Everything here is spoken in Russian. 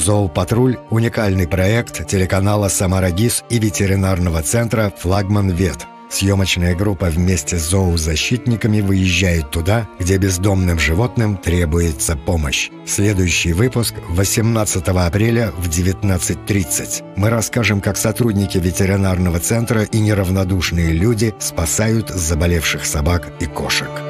«Зоопатруль» – уникальный проект телеканала «Самара ГИС» и ветеринарного центра «Флагман Вет». Съемочная группа вместе с зоозащитниками выезжает туда, где бездомным животным требуется помощь. Следующий выпуск 18 апреля в 19:30. Мы расскажем, как сотрудники ветеринарного центра и неравнодушные люди спасают заболевших собак и кошек.